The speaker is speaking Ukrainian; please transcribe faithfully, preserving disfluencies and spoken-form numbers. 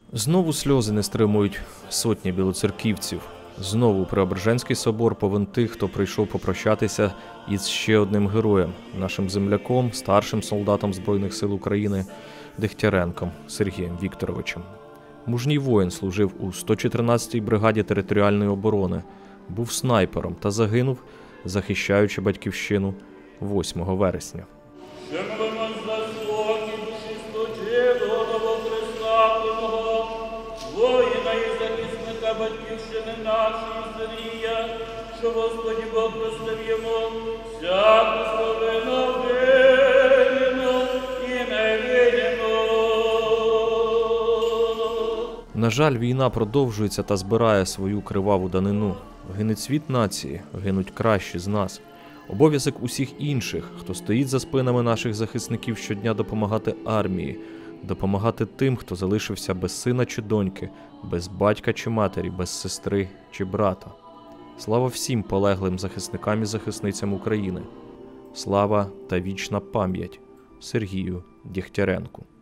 Знову сльози не стримують сотні білоцерківців. Знову Преображенський собор повен тих, хто прийшов попрощатися із ще одним героєм, нашим земляком, старшим солдатом Збройних сил України Дегтяренком Сергієм Вікторовичем. Мужній воїн служив у сто чотирнадцятій бригаді територіальної оборони, був снайпером та загинув, захищаючи батьківщину восьмого вересня. Воїна і захисника батьківщини нашої Сергія, що Господь Бог простив йому всяку провину винну і невинну. На жаль, війна продовжується та збирає свою криваву данину. Гине цвіт нації, гинуть кращі з нас. Обов'язок усіх інших, хто стоїть за спинами наших захисників, щодня допомагати армії, допомагати тим, хто залишився без сина чи доньки, без батька чи матері, без сестри чи брата. Слава всім полеглим захисникам і захисницям України. Слава та вічна пам'ять Сергію Дегтяренку.